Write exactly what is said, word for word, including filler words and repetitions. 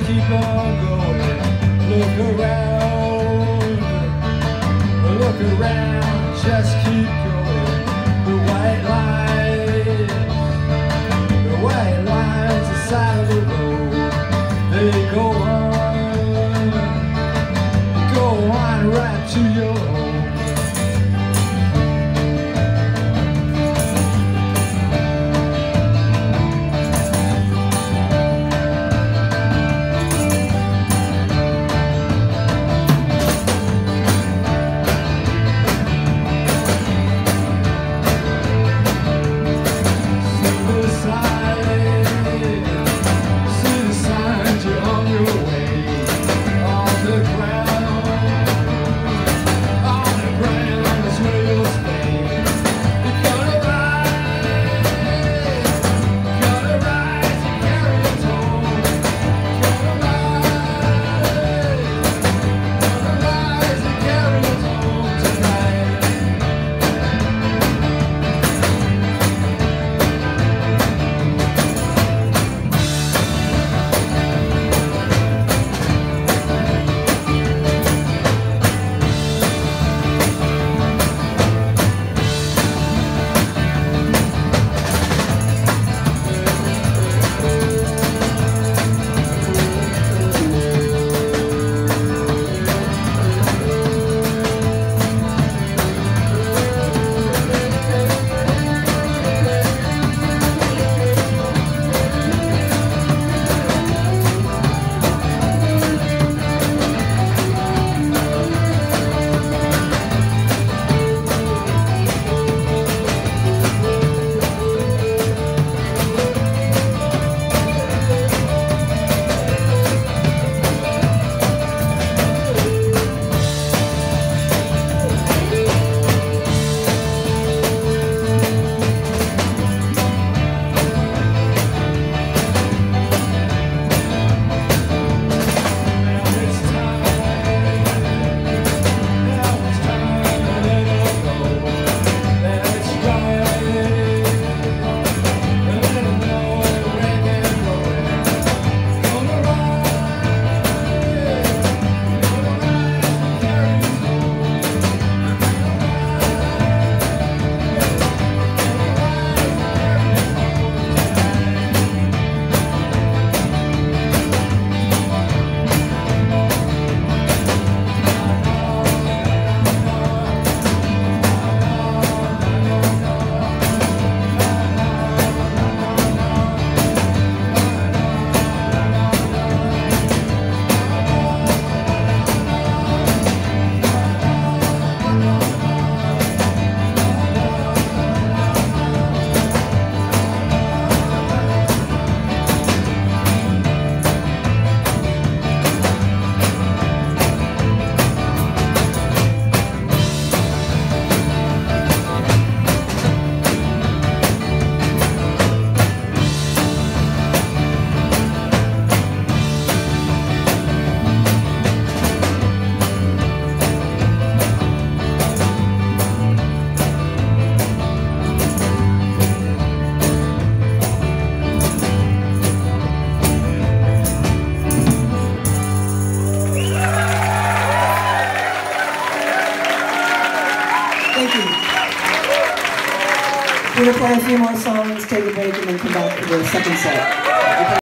keep on going. Look around, look around, just keep going. The white lines, the white lines aside of the road, they go on, go on right to your home. We're going to play a few more songs, take a break, and then come back for the second set.